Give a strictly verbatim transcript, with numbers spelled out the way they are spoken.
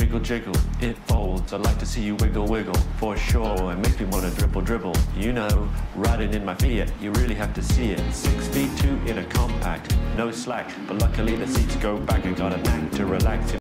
Jiggle, jiggle, it folds. I'd like to see you wiggle, wiggle, for sure. It makes me wanna dribble, dribble. You know, riding in my Fiat, you really have to see it. Six feet two in a compact, no slack. But luckily the seats go back and got a knack to relax.